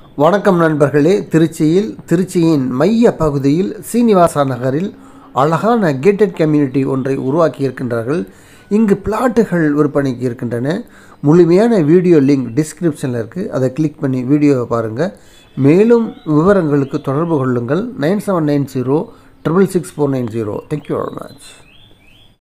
வணக்கம் நண்பர்களே. திருச்சியின் மைய பகுதியில் சீனிவாசா நகரில் அழகான கேட்டட் கம்யூனிட்டி ஒன்றை உருவாக்கியிருக்கின்றார்கள். இங்கு பிளாட்டுகள் விற்பனைக்கு இருக்கின்றன. முழுமையான வீடியோ லிங்க் டிஸ்கிரிப்ஷனில் இருக்குது. அதை கிளிக் பண்ணி வீடியோவை பாருங்கள். மேலும் விவரங்களுக்கு தொடர்பு கொள்ளுங்கள். 9790 666 490. Thank you very much.